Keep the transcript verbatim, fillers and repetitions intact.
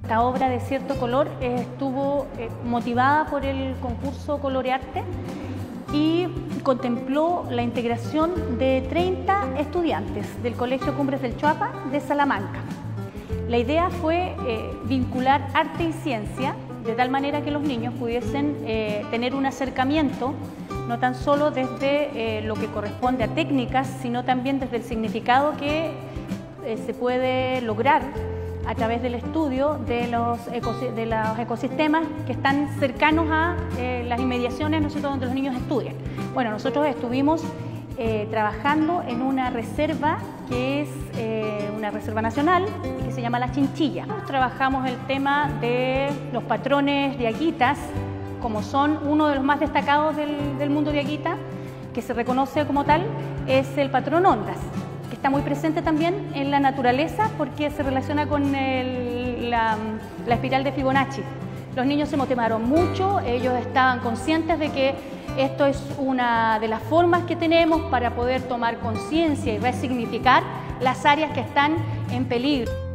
esta obra de cierto color estuvo motivada por el concurso Colorearte y contempló la integración de treinta estudiantes del Colegio Cumbres del Choapa de Salamanca. La idea fue eh, vincular arte y ciencia de tal manera que los niños pudiesen eh, tener un acercamiento no tan solo desde eh, lo que corresponde a técnicas, sino también desde el significado que eh, se puede lograr a través del estudio de los, de los ecosistemas que están cercanos a eh, las inmediaciones, ¿no es cierto?, donde los niños estudian. Bueno, nosotros estuvimos eh, trabajando en una reserva que es eh, una reserva nacional que se llama La Chinchilla. Trabajamos el tema de los patrones de Aguitas, como son uno de los más destacados del, del mundo de Aguita, que se reconoce como tal, es el patrón Ondas, que está muy presente también en la naturaleza porque se relaciona con el, la, la espiral de Fibonacci. Los niños se motivaron mucho, ellos estaban conscientes de que esto es una de las formas que tenemos para poder tomar conciencia y resignificar las áreas que están en peligro.